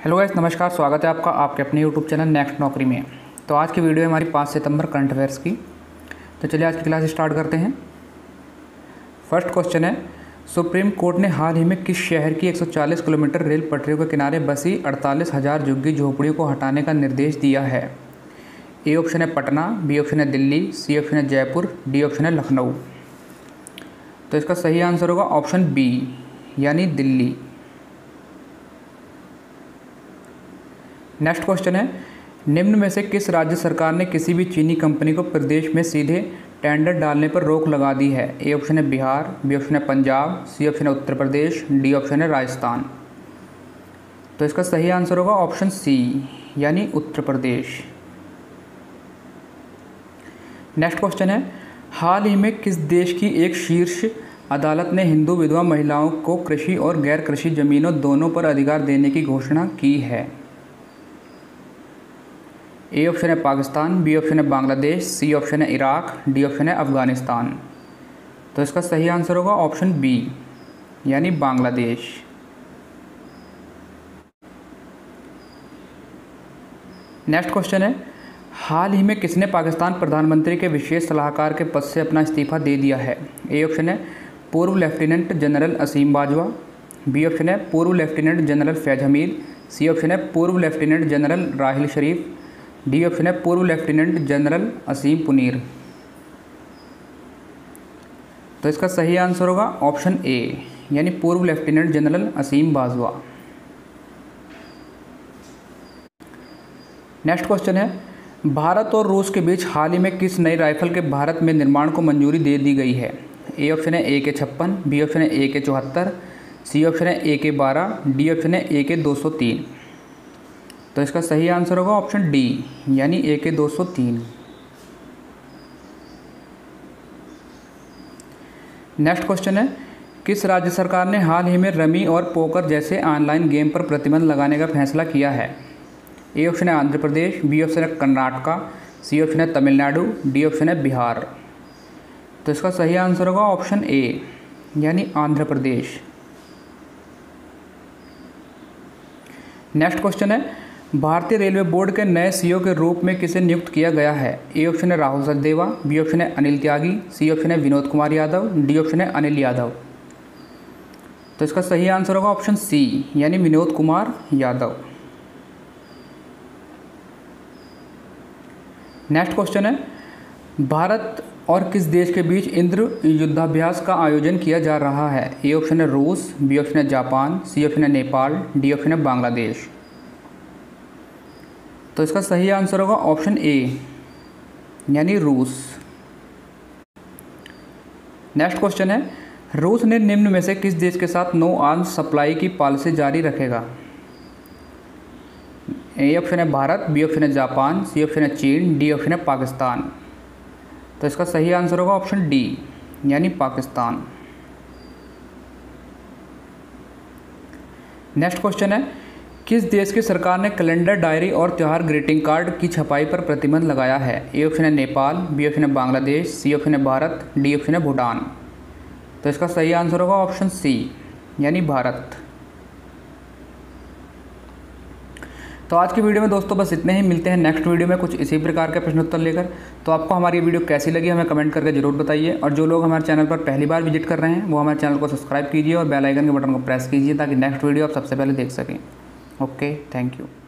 Hello guys, नमस्कार। स्वागत है आपका आपके अपने यूट्यूब चैनल नेक्स्ट नौकरी में। तो आज की वीडियो है हमारी 5 सितंबर करंट अफेयर्स की। तो चलिए आज की क्लास स्टार्ट करते हैं। फर्स्ट क्वेश्चन है, सुप्रीम कोर्ट ने हाल ही में किस शहर की 140 किलोमीटर रेल पटरियों के किनारे बसी 48,000 झुग्गी झोपड़ियों को हटाने का निर्देश दिया है? ए ऑप्शन है पटना, बी ऑप्शन है दिल्ली, सी ऑप्शन है जयपुर, डी ऑप्शन है लखनऊ। तो इसका सही आंसर होगा ऑप्शन बी यानी दिल्ली। नेक्स्ट क्वेश्चन है, निम्न में से किस राज्य सरकार ने किसी भी चीनी कंपनी को प्रदेश में सीधे टेंडर डालने पर रोक लगा दी है? ए ऑप्शन है बिहार, बी ऑप्शन है पंजाब, सी ऑप्शन है उत्तर प्रदेश, डी ऑप्शन है राजस्थान। तो इसका सही आंसर होगा ऑप्शन सी यानी उत्तर प्रदेश। नेक्स्ट क्वेश्चन है, हाल ही में किस देश की एक शीर्ष अदालत ने हिंदू विधवा महिलाओं को कृषि और गैर कृषि जमीनों दोनों पर अधिकार देने की घोषणा की है? ए ऑप्शन है पाकिस्तान, बी ऑप्शन है बांग्लादेश, सी ऑप्शन है इराक, डी ऑप्शन है अफगानिस्तान। तो इसका सही आंसर होगा ऑप्शन बी यानी बांग्लादेश। नेक्स्ट क्वेश्चन है, हाल ही में किसने पाकिस्तान प्रधानमंत्री के विशेष सलाहकार के पद से अपना इस्तीफा दे दिया है? ए ऑप्शन है पूर्व lieutenant general Asim Bajwa, B option है पूर्व lieutenant general Faiz Hameed, C option है पूर्व lieutenant general Raheel Sharif, D option है पूर्व लेफ्टिनेंट जनरल असीम पुनीर। तो इसका सही आंसर होगा ऑप्शन ए यानी पूर्व lieutenant general Asim Bajwa. Next question है, भारत और रूस के बीच हाल ही में किस नई राइफल के भारत में निर्माण को मंजूरी दे दी गई है? ए ऑप्शन है AK-56, बी ऑप्शन है AK-74, सी ऑप्शन है AK-12, डी ऑप्शन है AK-203। तो इसका सही आंसर होगा ऑप्शन डी यानी AK-203। नेक्स्ट क्वेश्चन है, किस राज्य सरकार ने हाल ही में रमी और पोकर जैसे ऑनलाइन गेम पर प्रतिबंध लगाने का फैसला किया है? ए ऑप्शन है आंध्र प्रदेश, बी ऑप्शन है कर्नाटका, सी ऑप्शन है तमिलनाडु, डी ऑप्शन है बिहार। तो इसका सही आंसर होगा ऑप्शन ए यानी आंध्र प्रदेश। नेक्स्ट क्वेश्चन है, भारतीय रेलवे बोर्ड के नए सीईओ के रूप में किसे नियुक्त किया गया है? ए ऑप्शन है राहुल सचदेवा, बी ऑप्शन है अनिल त्यागी, सी ऑप्शन है विनोद कुमार यादव, डी ऑप्शन है अनिल यादव। तो इसका सही आंसर होगा ऑप्शन सी यानी विनोद कुमार यादव। नेक्स्ट क्वेश्चन है, भारत और किस देश के बीच इंद्र युद्धाभ्यास का आयोजन किया जा रहा है? ए ऑप्शन है रूस, बी ऑप्शन है जापान, सी ऑप्शन है नेपाल, डी ऑप्शन है बांग्लादेश। तो इसका सही आंसर होगा ऑप्शन ए यानी रूस। नेक्स्ट क्वेश्चन है, रूस ने निम्न में से किस देश के साथ नो आर्म्स सप्लाई की पॉलिसी जारी रखेगा? ए ऑप्शन है भारत, बी ऑप्शन है जापान, सी ऑप्शन है चीन, डी ऑप्शन है पाकिस्तान। तो इसका सही आंसर होगा ऑप्शन डी यानी पाकिस्तान। नेक्स्ट क्वेश्चन है, किस देश की सरकार ने कैलेंडर डायरी और त्यौहार ग्रीटिंग कार्ड की छपाई पर प्रतिबंध लगाया है? ए ऑप्शन है नेपाल, बी ऑप्शन है बांग्लादेश, सी ऑप्शन है भारत, डी ऑप्शन है भूटान। तो इसका सही आंसर होगा ऑप्शन सी यानी भारत। तो आज की वीडियो में दोस्तों बस इतने ही। मिलते हैं नेक्स्ट वीडियो में कुछ इसी प्रकार के प्रश्न उत्तर लेकर। तो आपको हमारी वीडियो कैसी लगी हमें कमेंट करके जरूर बताइए, और जो लोग हमारे चैनल पर पहली बार विजिट कर रहे हैं वो हमारे चैनल को सब्सक्राइब कीजिए और बेल आइकन के बटन को प्रेस कीजिए ताकि नेक्स्ट वीडियो आप सबसे पहले देख सकें। Okay, thank you.